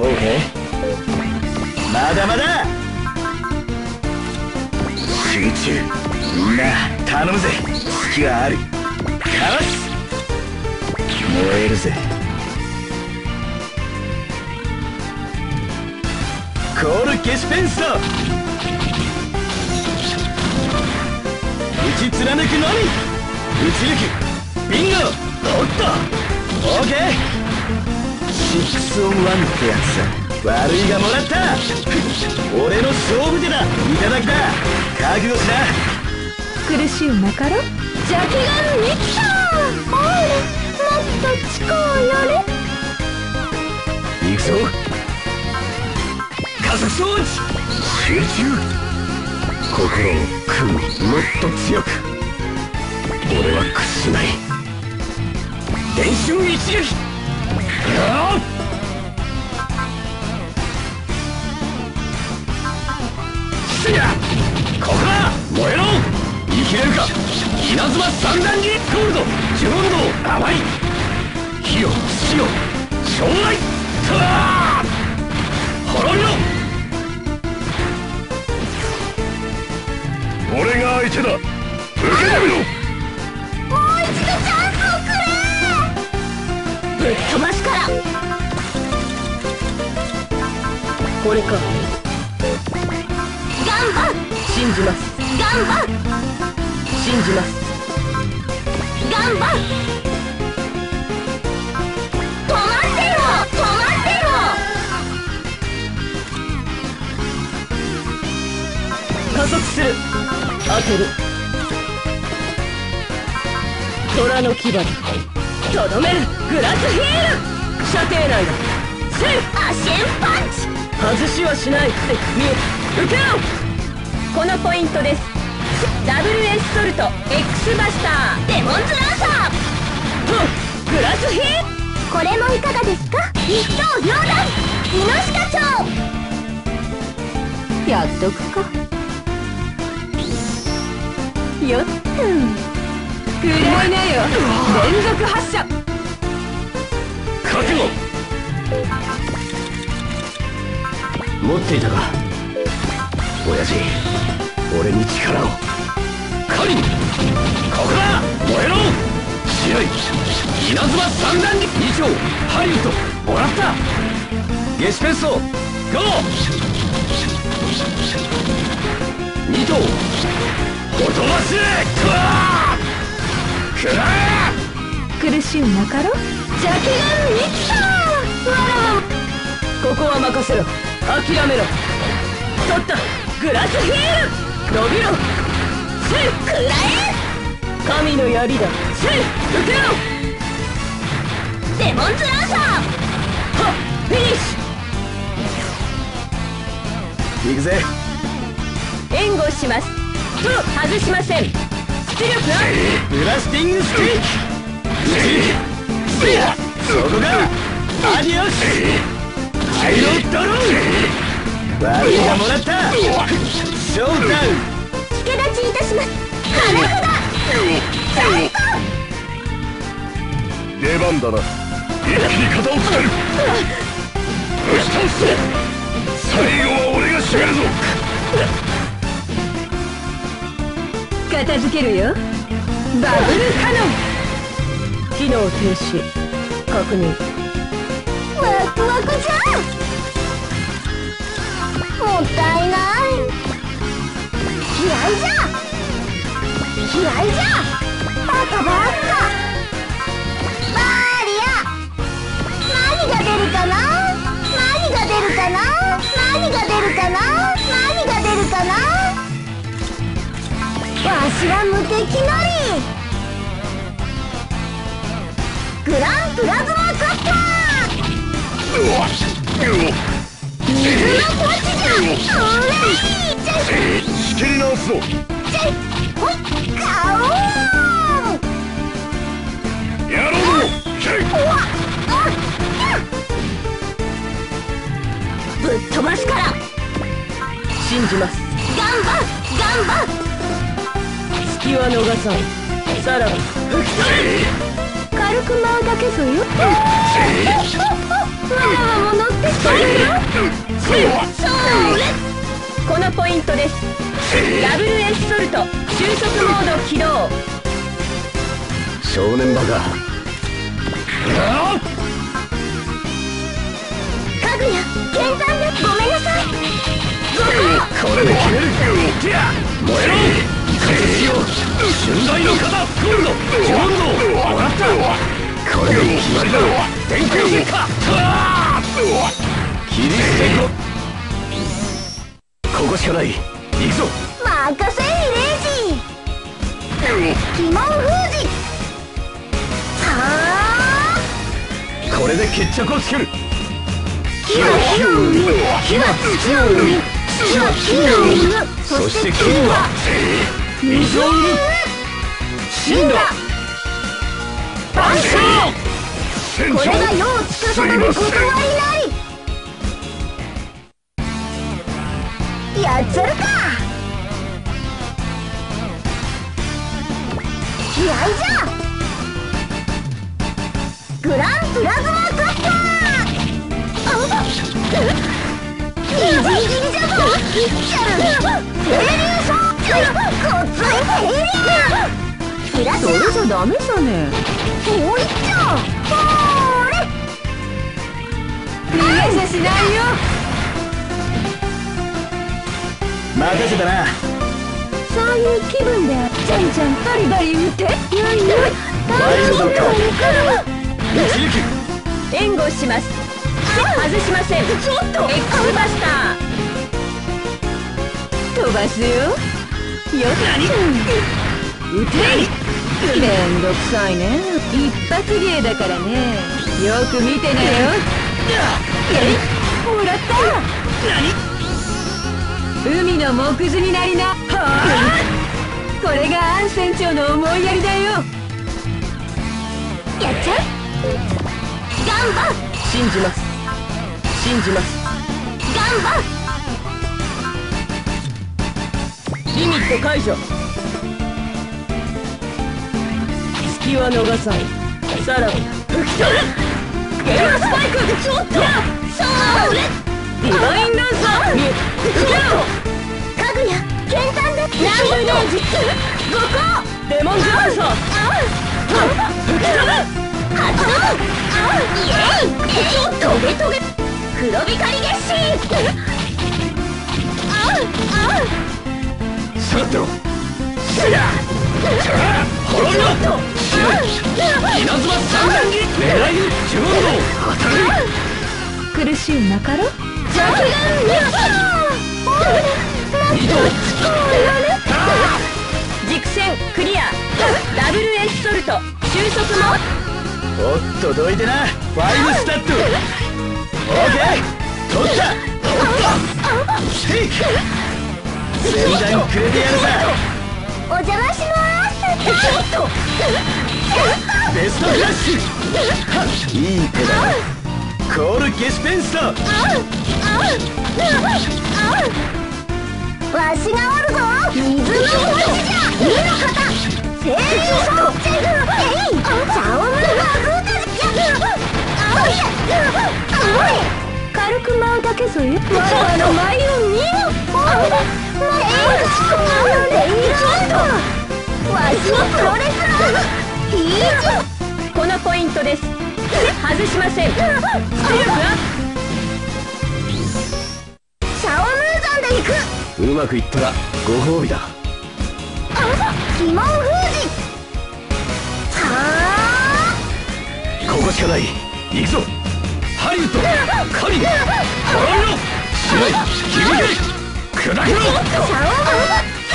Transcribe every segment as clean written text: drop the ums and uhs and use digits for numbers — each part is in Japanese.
まだまだ集中。みんな頼むぜ。隙はある。かわす。燃えるぜ。コールゲシュペンスト。打ち貫くのみ。打ち抜く。ビンゴ。おっと。オーケー。6オン1ってやつさ。悪いがもらった。俺の勝負手だ。いただきだ。覚悟しな。 苦しゅうなかろ。邪気が見た。おい、もっと近う寄れ。 行くぞ。加速装置。集中。心を食う。もっと強く。俺は屈しない。電瞬一撃。ここだ。燃えろ。生きれるか。稲妻三段切りゴールド。純度甘い。火よ土よ将来。滅びろ。俺が相手だ。受け止めろ。 もう一度チャンスをくれ。ぶっ飛ばすから。これか。ガンバ信じます。ガンバ信じます。ガンバ止まってろ。止まってろ。加速する。当てる。虎の牙だ。とどめる。グラスヒール。射程内だ。セーフ。アシェンパンチ。外しはしないって見え。受けろ。このポイントです。ダブルエスソルト X バスターデモンズランサー。グラスヒール。これもいかがですか。一刀両断。イノシカ長。やっとくか。よっとくらいなよ。連続発射。 覚悟。持っていたか親父。俺に力を。カリン。ここだ。燃えろ。白い稲妻三段に2丁。ハリウッドもらった。ゲシュペンストゴー。2頭ほとばしれ。くら苦しゅうなかろ。邪気が見た。わらわ。ここは任せろ。諦めろ。取った。グラスヒール。伸びろ。セーフ。くらえ。神の槍だ。セーフ。受けろ。デモンズランサー。はっ。フィニッシュ。行くぜ。 援護します。外しません。出力はブラスティングスティック。そこがアディオス。ハイロードロー。悪いがもらった。ショーダウン。 助立ちいたします。花札。 出番だな。一気に肩をつける。押し倒すぞ。最後は俺が締めるぞ。 片付けるよ。バブルカノン。機能停止。確認。ワクワクじゃん。もったいない。嫌いじゃ。嫌いじゃ。バカバカ。バーリア。何が出るかな。何が出るかな。何が出るかな。何が出るかな。わしは無敵のり。グランプラズマカッター。水のポチじゃ。うれい。 仕切り直すぞ。 ほい。ガオー。 やろうぞ。 ぶっ飛ばすから。信じます。ガンバガンバ。隙は逃さん。さらば吹き飛べ。軽く舞うだけぞよ。 わわも乗ってきたよ。それ。このポイントです。ダブルエスソルト収束モード起動。 少年バカ。 かぐや剣山でごめんなさい。 これで決める。燃えろ形よ。春雷の型ゴールドジョンドもらった。これで決まりだ。電光石火切り捨てここしかない。行くぞ。 任せイレージ鬼門封じ。はあこれで決着をつける。 火は火を生み、火は土を生み、土は木を生む、そして金は水を生む。死んだ。万象。 これが世を司る断りなり。やっちゃるか。気合いじゃ。グランプラズマカッパー。みじん切りじゃぞ。いっちゃる。清流昇ごつい清流。それじゃダメさね。もういっちゃ。ほーれ。逃げさしないよ。 任せたな。 そういう気分でちゃんちゃんバリバリ打って。よいよい。 ワイルドか。撃ち抜く。 援護します。外しません。ちょっと X バスター飛ばすよ。よっ撃て。めんどくさいね。一発芸だからね。よく見てなよ。もらった。海の木図になりな。これがアン船長の思いやりだよ。やっちゃう。ガンバ信じます。信じます。ガンバリミット解除。隙は逃さん。さらば吹き飛ぶ。ゲームスパイク。ちょっとそれディバインランサーに受けろ。かぐや剣山でランブレージ5個デモンジャーサー吹き飛ぶ発動。イエイトゲトゲ黒光り月進。 下がってろ。滅びろ。稲妻三段斬り。狙い撃ち呪文の当たる。 苦しゅうなかろ。ジャキ軸線クリア。ダブルエスソルト収束も。 おっとどいてな。ファイブスタッド。オーケー取った。シェイク全弾くれてやるさ。 お邪魔します。ちょっとベストフラッシュ。いい手だ。コールゲスペンスト。 わしがおるぞ。水の星じゃ。二の型清流昇チェフ。えいチャオムバズーカで軽く舞うだけぞよ。我々の舞を見よ。わしのプロレスラーいいじ。このポイントです。外しません。ステルスはシャオムーザンで行く。 うまくいったらご褒美だ。 鬼門封じ。はあここしかない。行くぞ。ハリウッドカリン滅びろ。白い響け砕けろ。 シャオムーザ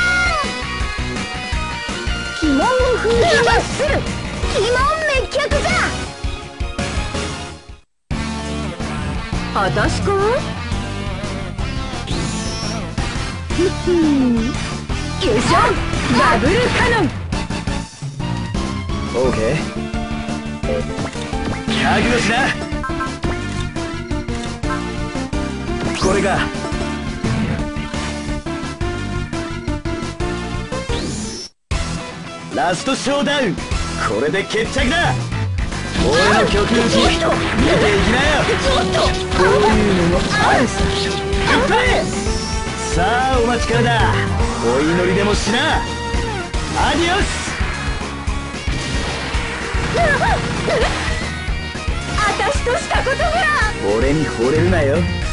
ン鬼門を封じますする。鬼門滅却じゃ。あたしか。よいしょ。ダブルカノン。 オーケー覚悟しな。これがラストショーダウン。これで決着だ。 俺の曲抜き出ていきなよ。こういうのもあるさ。グップレー。さあお待ちかねだ。お祈りでもしな。アディオス。 私としたことぐらい俺に惚れるなよ。